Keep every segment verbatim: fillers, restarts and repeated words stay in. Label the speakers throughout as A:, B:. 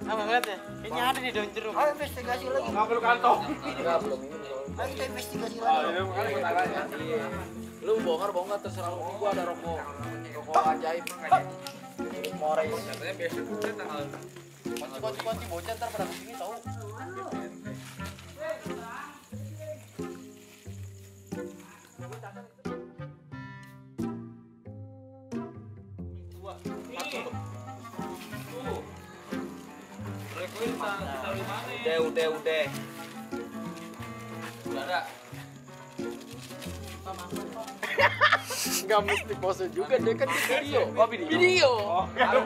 A: Abang lihat ya, kayaknya ada di daun jeruk.
B: Ayo investigasi lagi.
C: Nggak perlu kantong.
D: Enggak, belum ini.
B: Ayo kita investigasi
C: Oh,
B: lagi.
C: ini makanya gue tanya.
D: Lu bongkar bongkar terserah lu. Gua ada rokok. Rokok ajaib. Moray.
C: Katanya besok udah tanggal.
D: Kunci-kunci bocah ntar pada kesini tahu.
A: Udah, udah, udah.
D: Udah ada.
A: Enggak mesti pose juga, dia kan di video.
D: Oh, video.
A: Video.
C: Oh,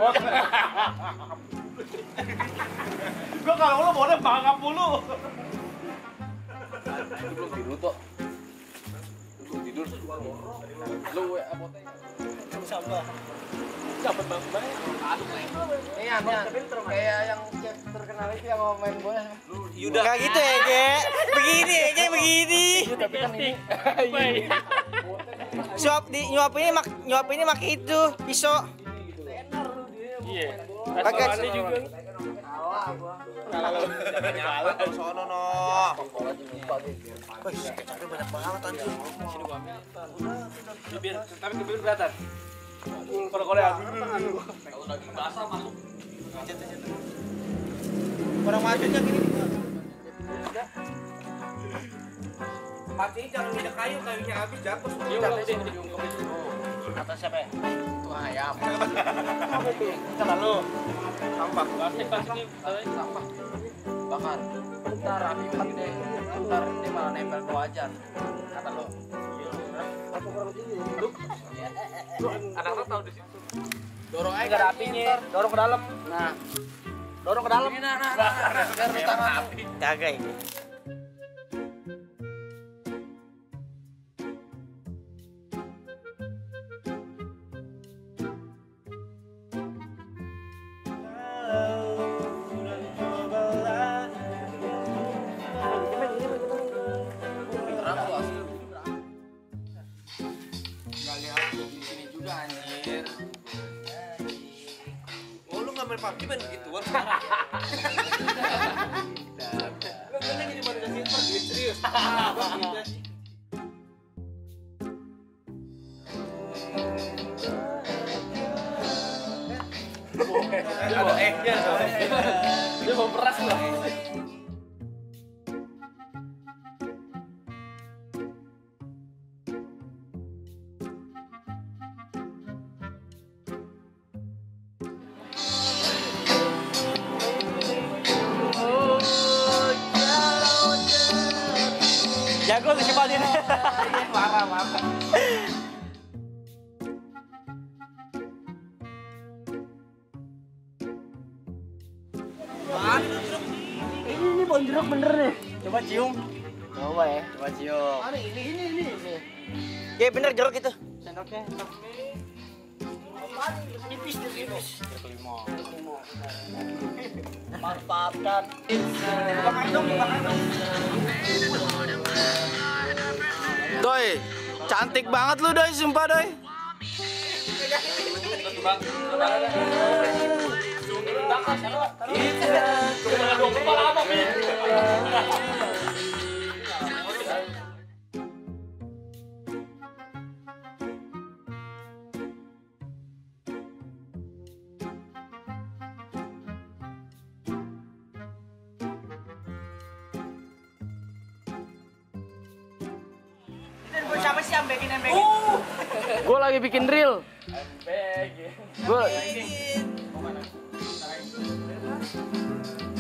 C: gue kalau lu mau bangga mulu.
D: Belum tidur kok. Belum tidur. Lu apa teh?
A: Sabar. Dapat banget.
D: Ini aneh. Kayak yang terkenal itu yang mau main bola.
A: Yuda. Enggak gitu ya, Ge. Begini ya, Ge, begini.
D: Tapi kan ini.
A: Suap di nyuap ini mak nyuap ini mak itu pisau.
C: Iya.
A: Pakai
C: juga.
A: Kalau nyala sono no.
D: Bola lupa gitu.
A: Wih, kecapnya banyak banget anjir.
C: Sini gua ambil. Bibir, tapi ke bibir kelihatan. Kalau Korea.
D: Kalau daging basah masuk.
A: Orang macetnya gini.
B: Mati jangan minyak kayu, kayunya habis jatuh.
C: Iya, udah udah
A: Kata siapa ya?
D: Itu ayam.
A: Kata lu.
C: sampah. Plastik plastik ini
D: Sampah. Bakar. Ntar api banget deh. Ntar ini malah nempel ke wajan. Kata lo.
C: anak-anak tahu di situ.
D: Dorong aja
A: Enggak ada apinya. Dorong ke dalam.
D: Nah,
A: Dorong ke dalam.
D: nah, nah, nah, nah, biar di tangan.
A: Kagak ini.
D: Terang lu asli. Nggak lihat di sini juga anjir.
B: Oh lu nggak main P U B G main begituan? Lu kayaknya jadi manusia silver gitu serius.
C: Ada egg-nya. Dia mau peras loh.
A: Jago tuh cepat ini.
C: Marah, marah.
A: Ini ini pohon jeruk bener nih. Coba cium. Coba ya, coba cium.
B: Ini ini ini ini. ini.
A: Ya bener jeruk itu.
B: Sendoknya.
A: Tipis tipis.
C: Kelima.
A: Manfaatkan. Doi, cantik banget lu Doi, sumpah Doi.
B: Siapa sih yang bikin yang bikin?
A: Gue lagi bikin reel. Gue